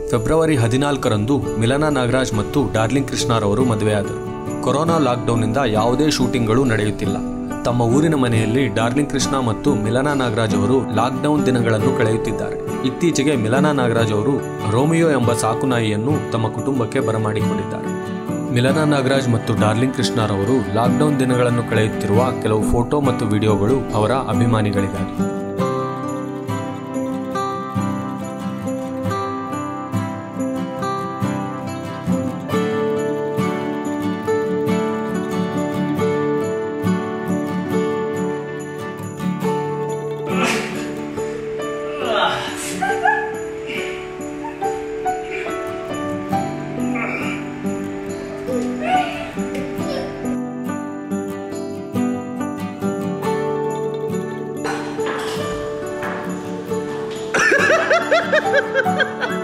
February 14ರಂದು Milana Nagaraj ಮತ್ತು darling ಕೃಷ್ಣರವರು ಮದುವೆಯಾದರು. Corona ಲಾಕ್ಡೌನ್ನಿಂದ ಯಾವುದೇ ಶೂಟಿಂಗ್ಗಳು ನಡೆಯುತ್ತಿಲ್ಲ. ತಮ್ಮ ಊರಿನ ಮನೆಯಲ್ಲಿ ಡಾರ್ಲಿಂಗ್ ಕೃಷ್ಣ ಮತ್ತು ಮಿಲನಾ ನಾಗರಾಜ್ ಅವರು ಲಾಕ್ಡೌನ್ ದಿನಗಳನ್ನು ಕಳೆಯುತ್ತಿದ್ದಾರೆ. ಇತ್ತೀಚೆಗೆ ಮಿಲನಾ ನಾಗರಾಜ್ ಅವರು ರೋಮಿಯೋ ಎಂಬ ಸಾಕುನಾಯಿಯನ್ನು ತಮ್ಮ ಕುಟುಂಬಕ್ಕೆ ಬರಮಾಡಿಕೊಂಡಿದ್ದಾರೆ. ಮಿಲನಾ ನಾಗರಾಜ್ ಮತ್ತು ಡಾರ್ಲಿಂಗ್ ಕೃಷ್ಣರವರು ಲಾಕ್ಡೌನ್ ದಿನಗಳನ್ನು ಕಳೆಯುತ್ತಿರುವ ಕೆಲವು ಫೋಟೋ ಮತ್ತು ವಿಡಿಯೋಗಳು ಅವರ ಅಭಿಮಾನಿಗಳಿಗಾಗಿ. Ha ha ha ha!